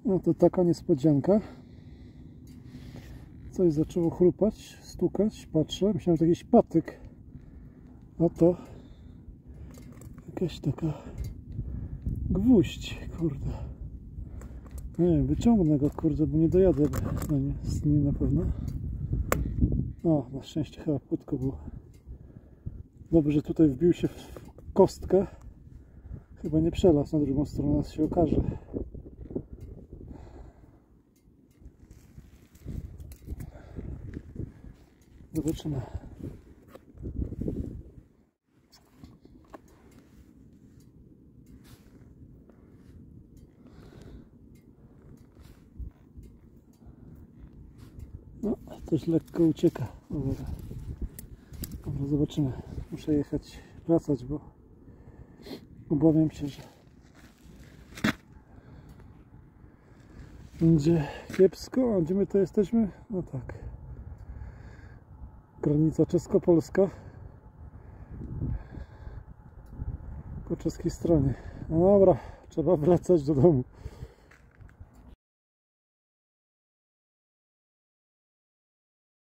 No to taka niespodzianka. Coś zaczęło chrupać, stukać, patrzę, myślałem, że jakiś patyk. Oto jakaś taka gwóźdź, kurde. Nie wiem, wyciągnę go, kurde, bo nie dojadę z nim na pewno. O, na szczęście chyba płytko było. Dobrze, że tutaj wbił się w kostkę. Chyba nie przelazł na drugą stronę, się okaże. Zobaczymy. No, też lekko ucieka. Dobra, zobaczymy. Muszę jechać, wracać, bo obawiam się, że będzie kiepsko. A gdzie my to jesteśmy? No tak. Granica czesko-polska. Po czeskiej stronie. No dobra, trzeba wracać do domu.